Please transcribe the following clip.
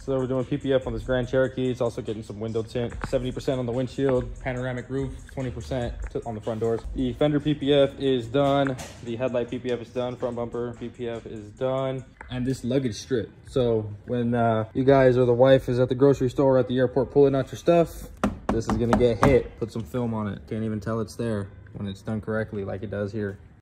So we're doing PPF on this Grand Cherokee. It's also getting some window tint, 70% on the windshield, panoramic roof, 20% on the front doors. The fender PPF is done. The headlight PPF is done. Front bumper PPF is done. And this luggage strip. So when you guys or the wife is at the grocery store or at the airport pulling out your stuff, this is gonna get hit. Put some film on it. Can't even tell it's there when it's done correctly like it does here.